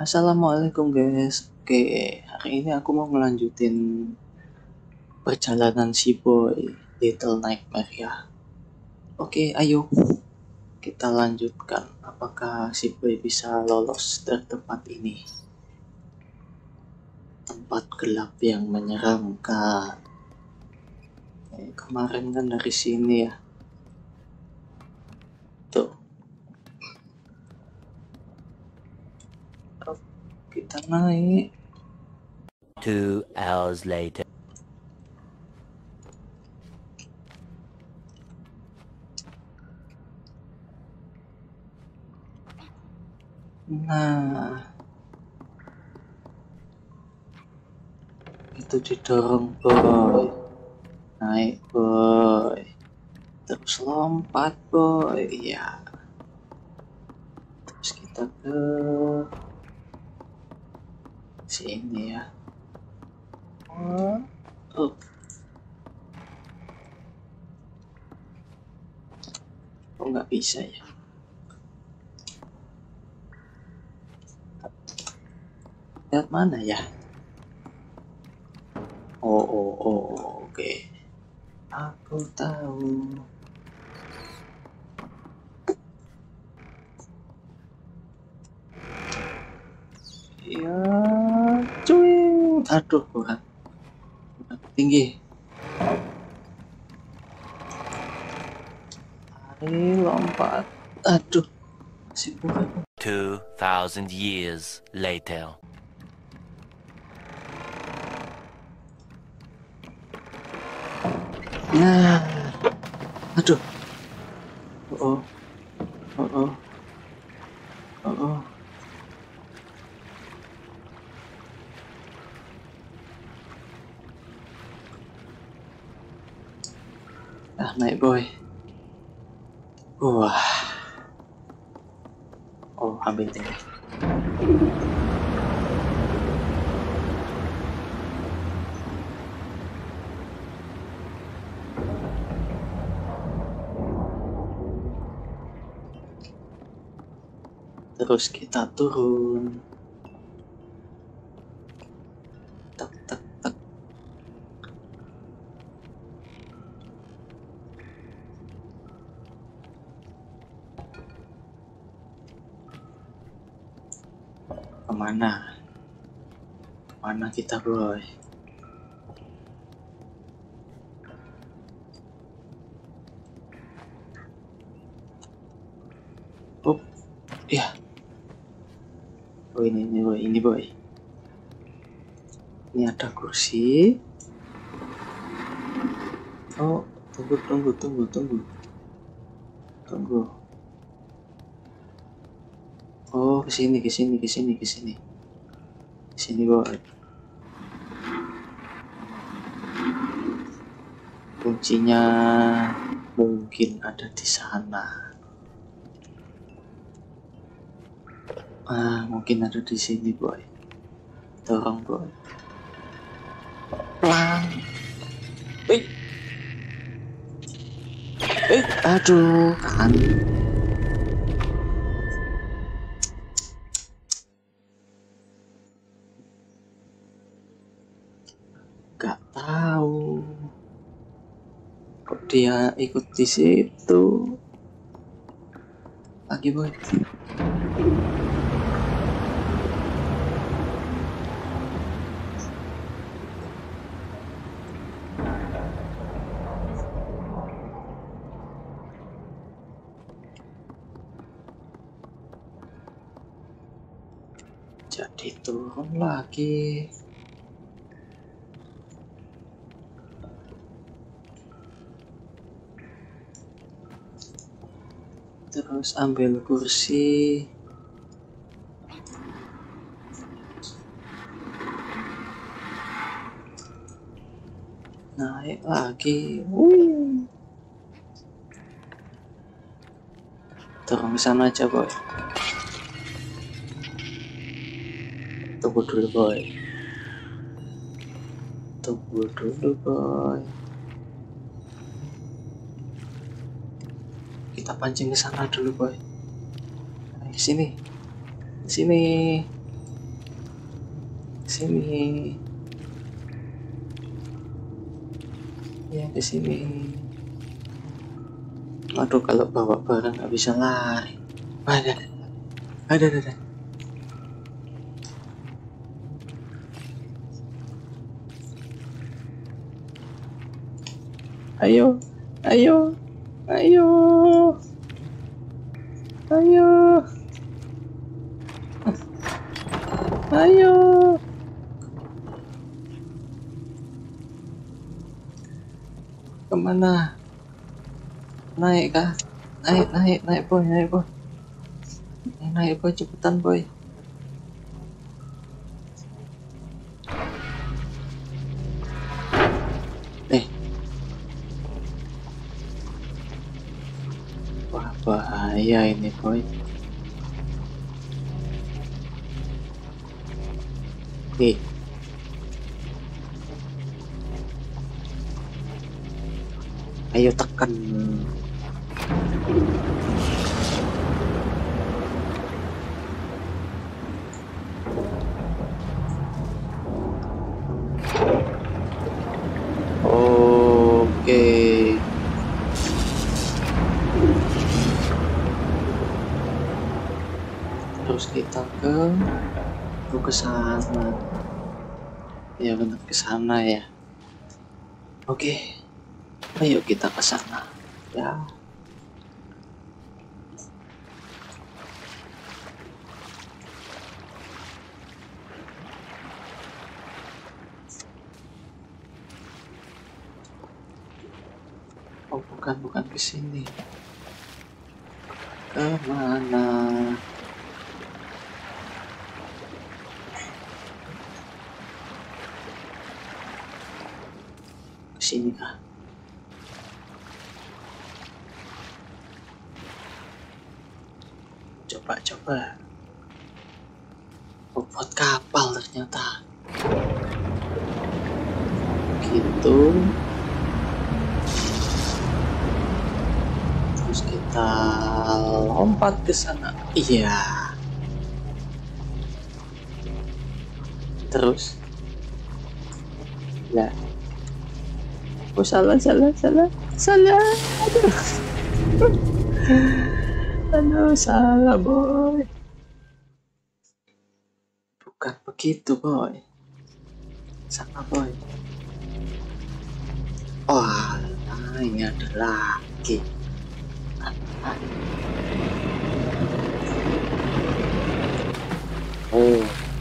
Assalamualaikum guys. Oke, hari ini aku mau melanjutin perjalanan si boy Little Nightmare ya. Oke, ayo kita lanjutkan. Apakah si boy bisa lolos dari tempat ini? Tempat gelap yang menyeramkan. Kemarin kan dari sini ya. Tuh. Kita naik. 2 hours later. Nah, itu didorong boy. Naik boy. Terus lompat boy. Iya. Terus kita ke sini ya. Oh. Kok nggak bisa ya? Lihat mana ya? Oke. Aku tahu. Ya, cuy. Aduh, kurang tinggi. Ayo lompat. Aduh, masih kurang. 2,000 years later. Nah, aduh. Oh. Naik boy. Wah. Oh, ambil tinggi. Terus kita turun. Tak. Kemana kita boy? Oh, ya. Oh ini boy. Ini ada kursi. Oh, tunggu. Oh, kesini boy. Kuncinya mungkin ada di sana. Mungkin ada di sini boy. Dorong boy. Pelan. Aduh kan. Gak tahu. Kok dia ikut di situ? Lagi boy. Jadi turun lagi. Terus ambil kursi. Naik lagi. Turun sana aja boy. Tunggu dulu boy. Kita pancing ke sana dulu boy. Sini. sini. Ya, ke sini. Aduh, kalau bawa barang nggak bisa lari. Ada. Ayo. Kemana? Naik kah? Naik boy. Naik boy, cepetan boy. Wah, bahaya ini boy. Nih. Ayo tekan. Oke. Terus kita ke sana. Ya benar, ke sana ya. Oke. Ayo kita ke sana. Ya. Oh, bukan ke sini. Kemana? Ke sini kah? Coba. Bobot kapal ternyata. Gitu. Terus kita lompat ke sana. Iya. Terus. Lah. Oh, salah. Aduh, salah boy. Bukan begitu boy. Salah boy. Oh, ini ada lagi. Oh.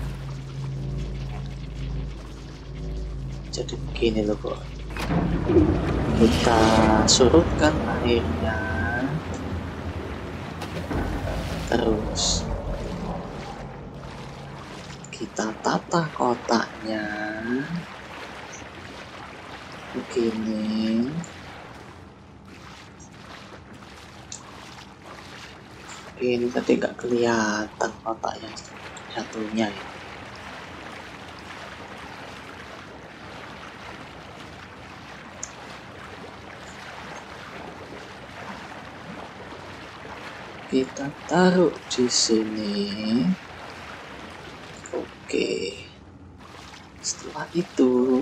Jadi begini loh boy. Kita surutkan airnya. Terus kita tata kotaknya begini. Ini tadi nggak kelihatan kotak yang satunya ini. Kita taruh di sini. Oke. Setelah itu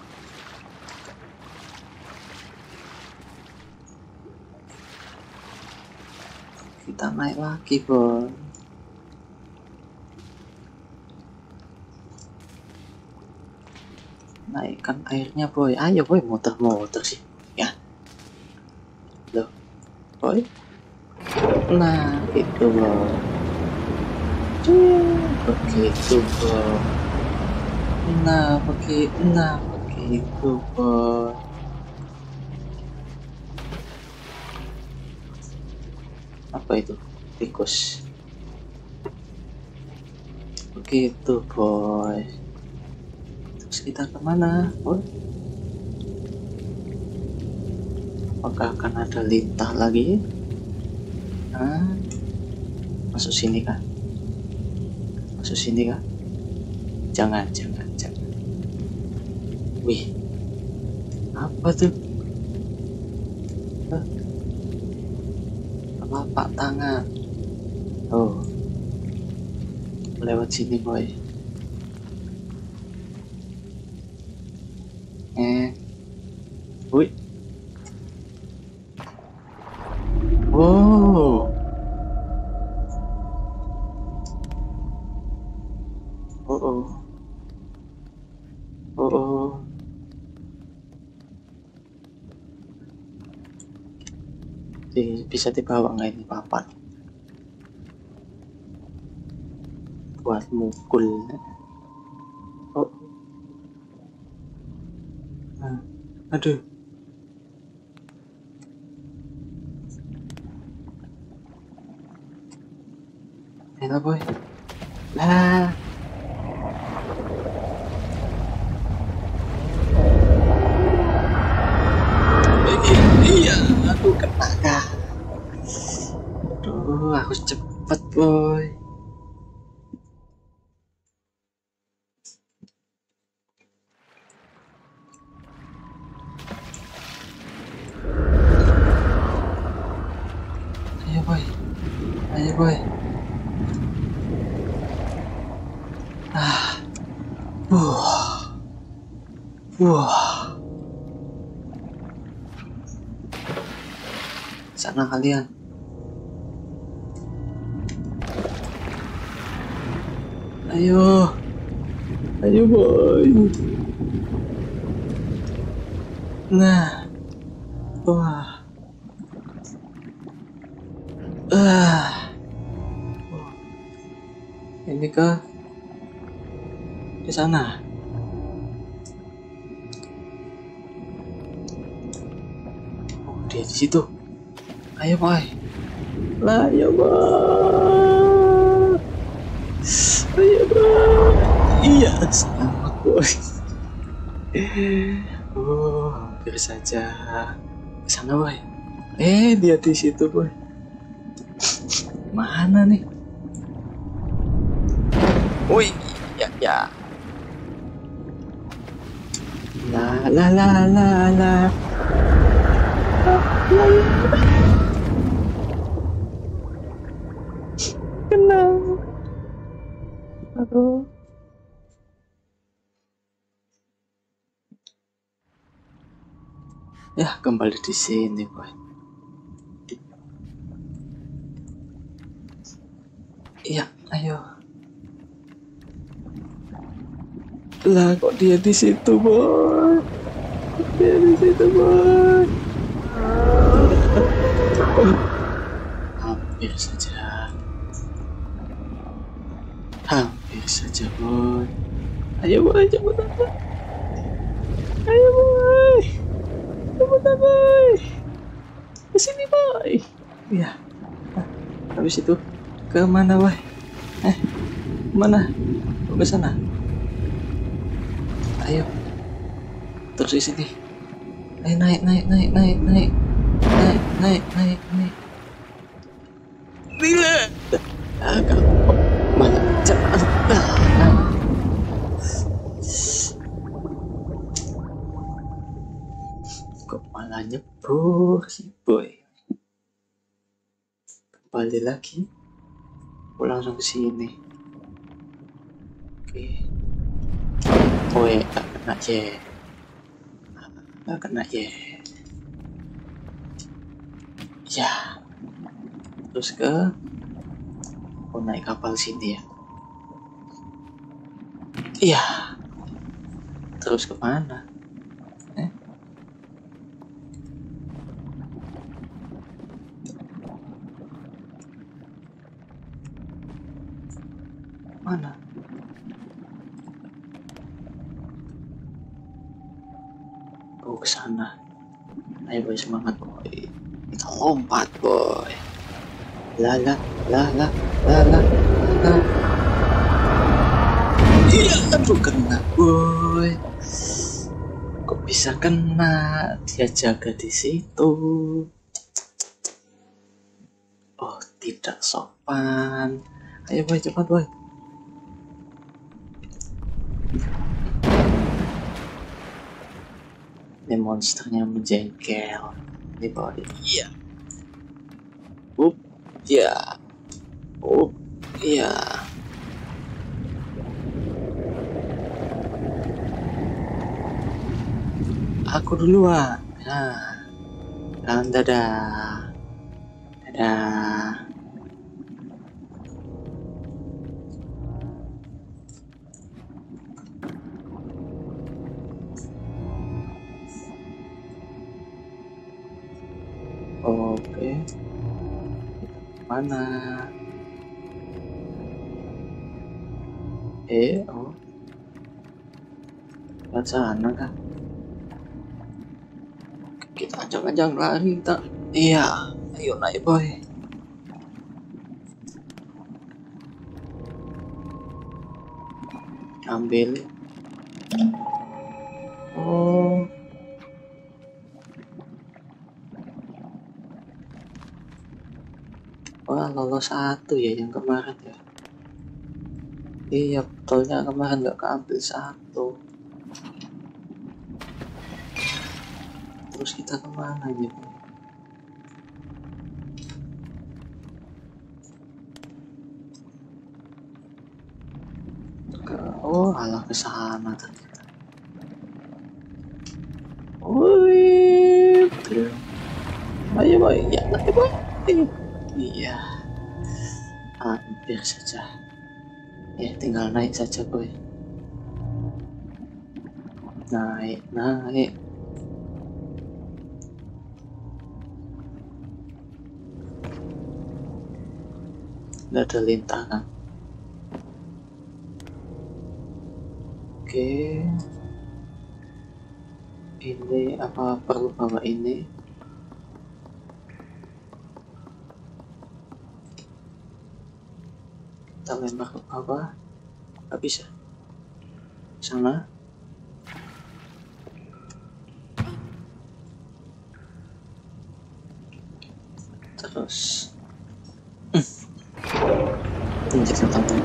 kita naik lagi, boy. Naikkan airnya, boy. Ayo, boy, muter sih. Ya. Loh, boy. Nah, gitu loh. Begitu boy. Nah begitu boy. Apa itu? Tikus. Begitu boy. Terus kita kemana boy? Apakah akan ada lintah lagi? Masuk sini kah? Jangan. Wih, apa tuh? Telapak tangan. Oh, lewat sini boy. Wih. Wow. Oh oh. Oh oh. Bisa dibawa nggak ini papan buat mukul? Oh. Aduh. Enak boy. Lah. Iya, aku kena kah? Aduh, aku cepet boy. Ayo boy, ayo boy. Wah. Sana kalian. Ayo. Ayo boy. Nah. Wah. Ini ke sana. Oh, dia di situ. Ayo boy. Lah, ayo boy. Ayo boy. Iya, selamat boy. Oh, hampir saja. Ke sana boy. Dia di situ boy. Mana nih? Wih, ya. La. Kenal. Aduh. Ya, kembali di sini boy. Iya, ayo. Lah, kok dia di situ boy? Dia di situ boy. Hampir saja boy. Ayo boy, cepetan boy. Ayo boy, cepetan boy. Kesini boy. Iya. Habis itu ke mana boy? Mana? Ke sana. Ayo. Terus di sini. Ayo naik. Kamu malah jalan. Kok malah nyebur sih boy? Kembali lagi. Langsung ke sini. Oke. Oh ya, gak kena ya. Ya. Terus ke naik kapal sini ya. Iya. Terus kemana? Mana? Oh, ke sana. Ayo boy, semangat boy. Kita lompat boy. Lah. Iya, aduh kena boy. Kok bisa kena? Dia jaga di situ. Oh, tidak sopan. Ayo boy, cepat boy. Ini monsternya menjengkel. Ini boy. Iya. Iya. Aku duluan. Nah, kan dadah. Dadah. Oke, kita kemana? Oh, ke sana kan? Kita ajak-ajak lari, tak? Iya, ayo naik boy. Ambil. Oh, wah lolos satu ya yang kemarin ya. Iya, betulnya kemarin nggak keambil satu. Terus kita kemana gitu? Oh, alah ke sana ternyata. Wih, ayo boy, ya naik boy. Iya, hampir saja. Ya, tinggal naik saja boy. Naik, naik. Nggak ada lintangan. Oke. Ini apa perlu bawa ini? Kita lempar ke bawah. Nggak bisa. Sana. Terus. Injek teman.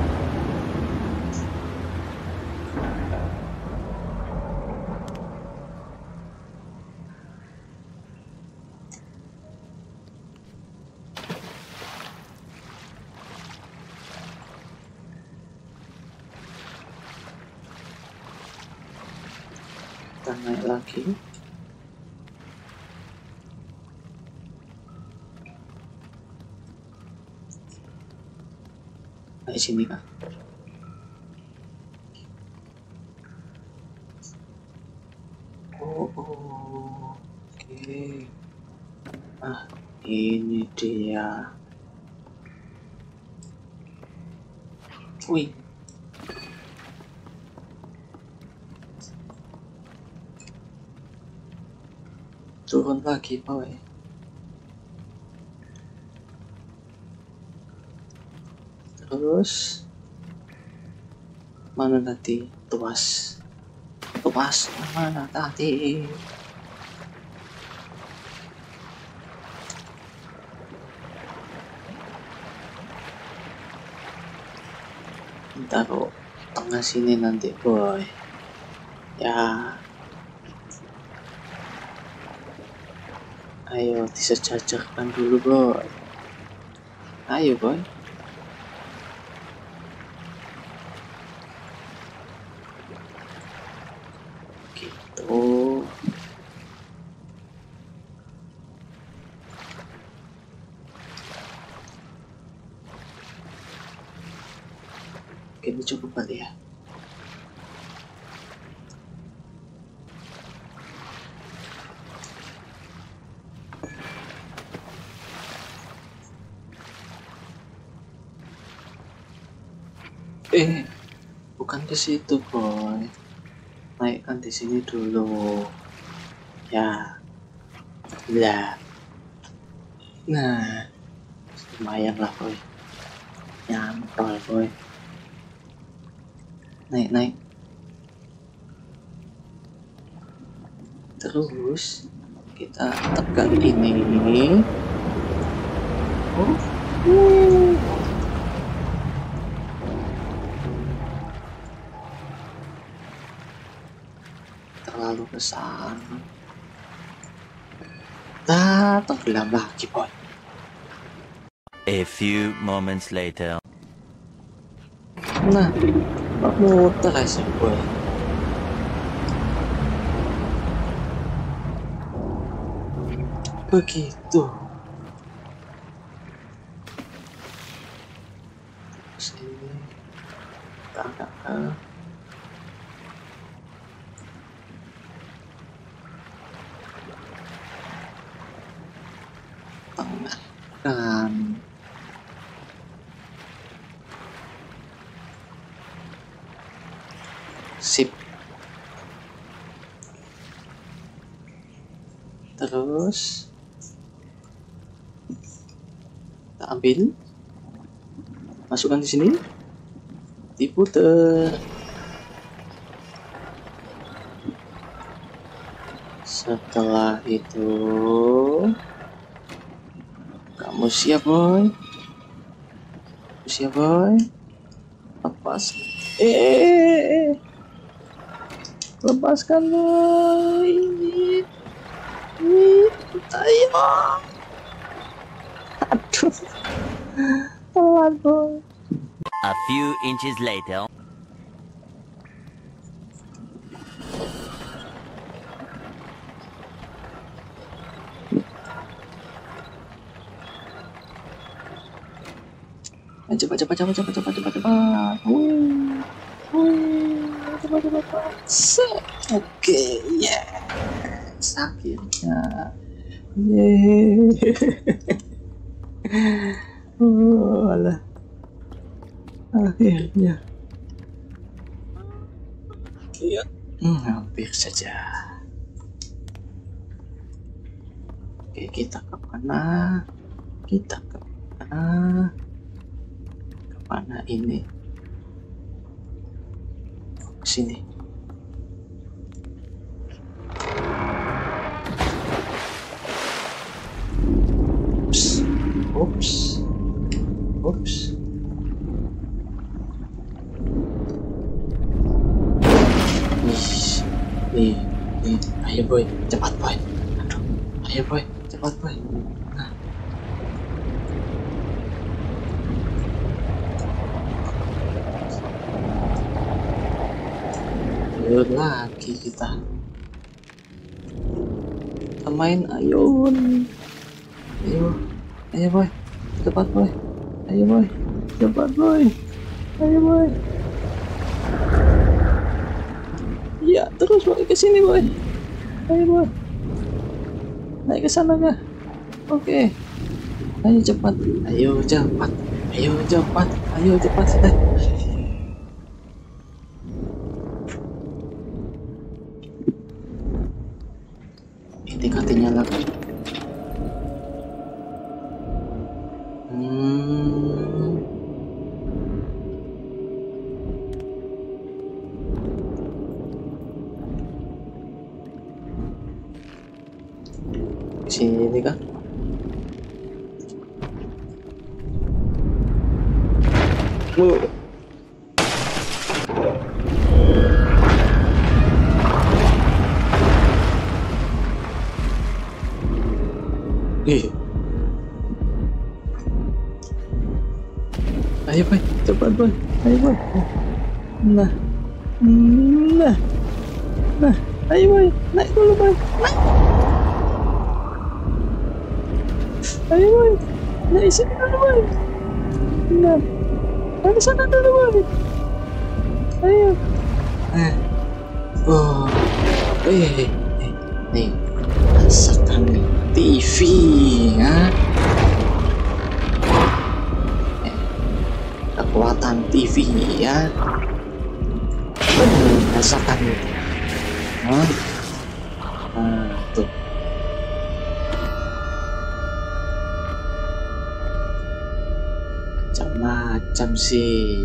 Kita naik lagi. Naik sini kan. Oke. Ini dia. Wih. Turun lagi boy. Terus mana tadi? Tuas mana tadi? Taruh tengah sini nanti boy. Ya, ayo disejajarkan dulu boy. Ayo boy. Gitu. Ini cukup kali ya. Bukan ke situ boy. Naikkan di sini dulu. Ya. Lah. Nah, lumayan lah boy. Nyantol boy. Naik. Terus kita tekan ini. Terlalu besar. Tenggelam lagi boy. A few moments later. Nah, muter aja boy. begitu. Sini kita angkat. Tengahkan. Sip. Terus kita ambil, masukkan di sini, diputer. Setelah itu kamu siap boy, siap boy, lepas, lepaskan boy, ayo, aduh, pelan boy. A few inches later. Cepat. Wih, cepat. Set. Oke, yes, akhirnya. Oh, alah. Akhirnya. Iya. Hampir saja. Oke, kita ke mana? Mana ini? Sini. Oops. Nih. Ayo boy, cepat boy. Aduh, ayo boy, cepat boy. Nah. Lagi kita main ayun. Ayo boy, cepat boy. Ayo boy, cepat boy. Ayo boy. Ya terus boy, ke sini boy. Ayo boy, naik ke sana kah? Oke. Ayo cepat. Indikatornya lagi. Sini kah? Ayo boy, cepat boy. Ayo boy. Nah. Ayo boy, naik dulu boy. Ayo boy, naik sini dulu boy. Nah, naik sana dulu boy. Ayo. Nih, rasakan nih TV ya. Kekuatan TV ya. Rasakan nih. Tuh. Macam-macam sih.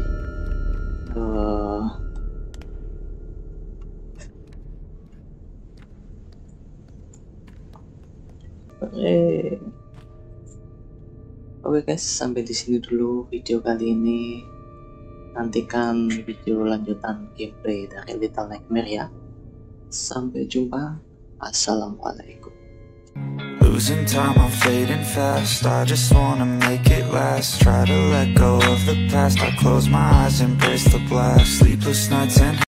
Oke guys, sampai di sini dulu video kali ini. Nantikan video lanjutan gameplay dari Little Nightmare ya. Sampai jumpa. Assalamualaikum. Losing time, I'm fading fast. I just wanna make it last. Try to let go of the past. I close my eyes, embrace the blast. Sleepless nights and